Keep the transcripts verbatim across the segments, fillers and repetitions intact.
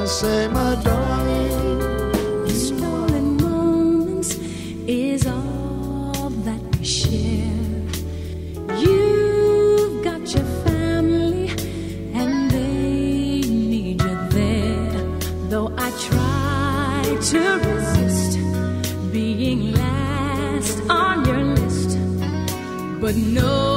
say, my darling. Stolen moments is all that we share. You've got your family and they need you there. Though I try to resist being last on your list, but no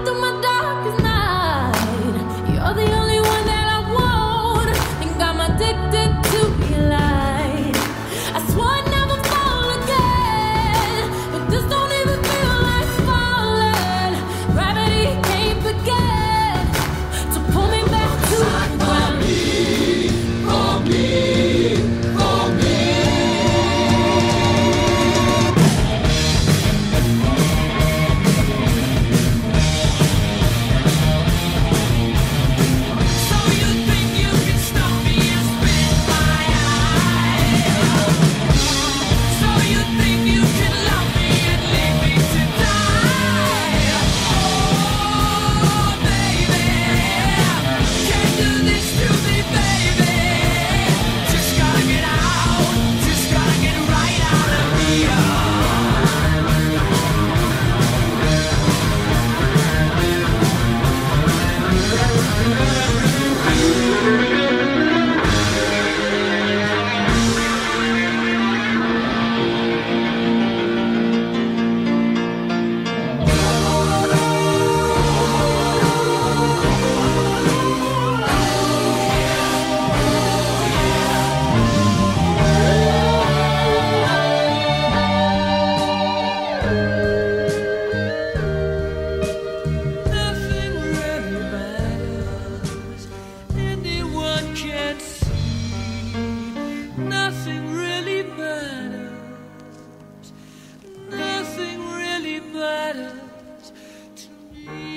through my darkest night. You're the only one that I want. Think I'm addicted to your light. I swore I'd never fall again, but this don't even feel like falling. Gravity can't begin to pull me back to the ground. For me, for me. So you think you can stop me and spit my eye? So you think you can love me and leave me to die? Oh, baby, can't do this to me, baby. Just gotta get out, just gotta get right out of here. Nothing really matters. Anyone can see. Nothing really matters. Nothing really matters to me.